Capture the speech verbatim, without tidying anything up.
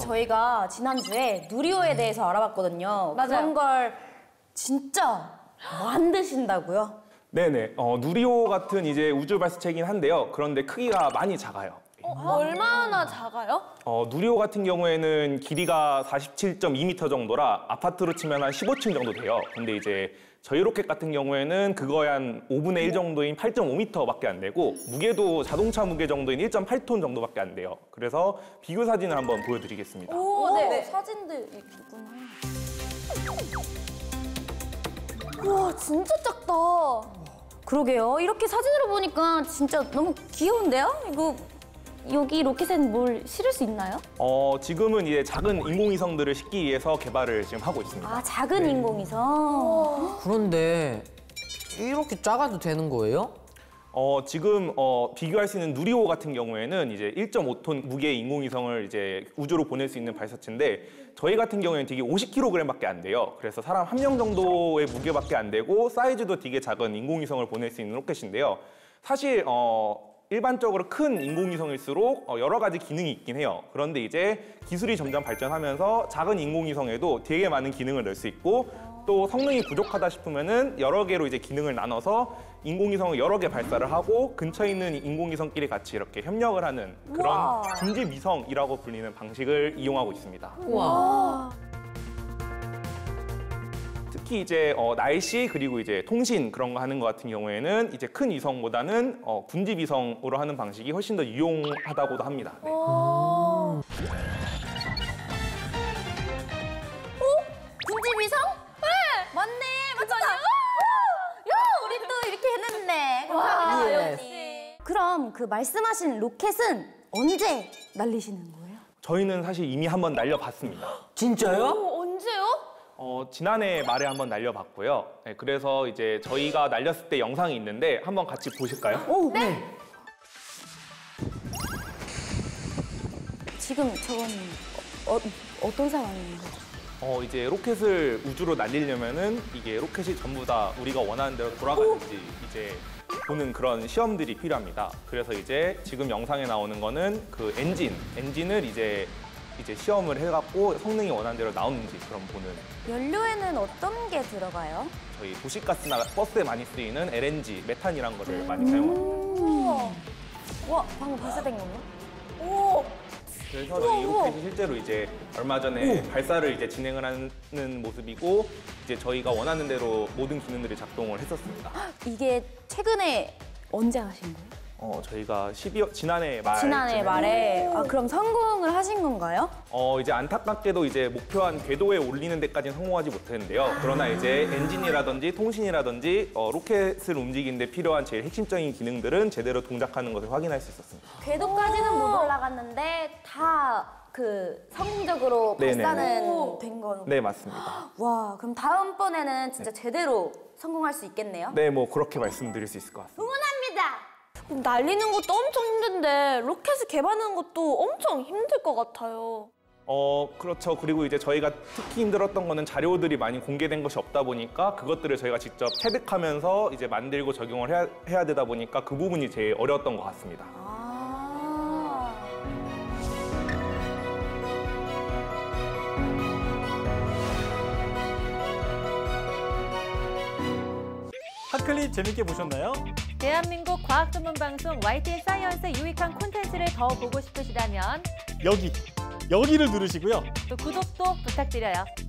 저희가 지난주에 누리호에 대해서 알아봤거든요. 맞아요. 그런 걸 진짜 만드신다고요? 네네. 어, 누리호 같은 이제 우주 발사체이긴 한데요. 그런데 크기가 많이 작아요. 어, 얼마나 작아요? 어, 누리호 같은 경우에는 길이가 사십칠 점 이 미터 정도라 아파트로 치면 한 십오 층 정도 돼요. 근데 이제 저희 로켓 같은 경우에는 그거의 한 오분의 일 정도인 팔 점 오 미터밖에 안 되고 무게도 자동차 무게 정도인 일 점 팔 톤 정도밖에 안 돼요. 그래서 비교 사진을 한번 보여드리겠습니다. 오, 네. 네. 사진들 있구나. 우와, 진짜 작다. 그러게요. 이렇게 사진으로 보니까 진짜 너무 귀여운데요? 이거 여기 로켓엔 뭘 실을 수 있나요? 어, 지금은 이제 작은 인공위성들을 싣기 위해서 개발을 지금 하고 있습니다. 아, 작은 네. 인공위성. 그런데 이렇게 작아도 되는 거예요? 어, 지금 어, 비교할 수 있는 누리호 같은 경우에는 이제 일 점 오 톤 무게의 인공위성을 이제 우주로 보낼 수 있는 발사체인데 저희 같은 경우에는 되게 오십 킬로그램밖에 안 돼요. 그래서 사람 한 명 정도의 무게밖에 안 되고 사이즈도 되게 작은 인공위성을 보낼 수 있는 로켓인데요. 사실 어, 일반적으로 큰 인공위성일수록 여러 가지 기능이 있긴 해요. 그런데 이제 기술이 점점 발전하면서 작은 인공위성에도 되게 많은 기능을 넣을 수 있고 또 성능이 부족하다 싶으면은 여러 개로 이제 기능을 나눠서 인공위성을 여러 개 발사를 하고 근처에 있는 인공위성끼리 같이 이렇게 협력을 하는 그런 우와. 군집위성이라고 불리는 방식을 이용하고 있습니다. 와. 특히 이제 어, 날씨 그리고 이제 통신 그런 거 하는 것 같은 경우에는 이제 큰 위성보다는 어, 군집 위성으로 하는 방식이 훨씬 더 유용하다고도 합니다. 네. 어? 군집 위성? 네, 맞네, 맞잖아. 야, 우리 또 이렇게 해냈네. 감사합니다, 역시. 그럼 그 말씀하신 로켓은 언제 날리시는 거예요? 저희는 사실 이미 한번 날려봤습니다. 진짜요? 어, 언제요? 어, 지난해 말에 한번 날려봤고요. 네, 그래서 이제 저희가 날렸을 때 영상이 있는데 한번 같이 보실까요? 오, 네. 지금 저건 어, 어떤 상황인 거죠? 어, 이제 로켓을 우주로 날리려면은 이게 로켓이 전부 다 우리가 원하는 대로 돌아가는지 이제 보는 그런 시험들이 필요합니다. 그래서 이제 지금 영상에 나오는 거는 그 엔진, 엔진을 이제 이제 시험을 해갖고 성능이 원하는 대로 나오는지 그럼 보는. 연료에는 어떤 게 들어가요? 저희 도시가스나 버스에 많이 쓰이는 엘엔지, 메탄이란 거를 많이 사용합니다. 우와. 와, 방금 발사된 건가? 오. 그래서 이 로켓이 실제로 이제 얼마 전에 오. 발사를 이제 진행을 하는 모습이고 이제 저희가 원하는 대로 모든 기능들이 작동을 했었습니다. 이게 최근에 언제 하신 거예요? 어, 저희가 십이월 지난해 말 지난해 말에. 아, 그럼 성공을 하신 건가요? 어, 이제 안타깝게도 이제 목표한 궤도에 올리는 데까지는 성공하지 못했는데요. 그러나 이제 엔진이라든지 통신이라든지 어, 로켓을 움직이는 데 필요한 제일 핵심적인 기능들은 제대로 동작하는 것을 확인할 수 있었습니다. 궤도까지는 못 올라갔는데 다 그 성공적으로 네네네. 발사는 된 거는. 네, 맞습니다. 와, 그럼 다음번에는 진짜 제대로 성공할 수 있겠네요? 네, 뭐 그렇게 말씀드릴 수 있을 것 같습니다. 응원합니다! 날리는 것도 엄청 힘든데 로켓을 개발하는 것도 엄청 힘들 것 같아요. 어, 그렇죠. 그리고 이제 저희가 특히 힘들었던 거는 자료들이 많이 공개된 것이 없다 보니까 그것들을 저희가 직접 체득하면서 이제 만들고 적용을 해야, 해야 되다 보니까 그 부분이 제일 어려웠던 것 같습니다. 아. 핫클립 재밌게 보셨나요? 대한민국 과학 전문 방송 와이티엔 사이언스의 유익한 콘텐츠를 더 보고 싶으시다면 여기, 여기를 누르시고요. 또 구독도 부탁드려요.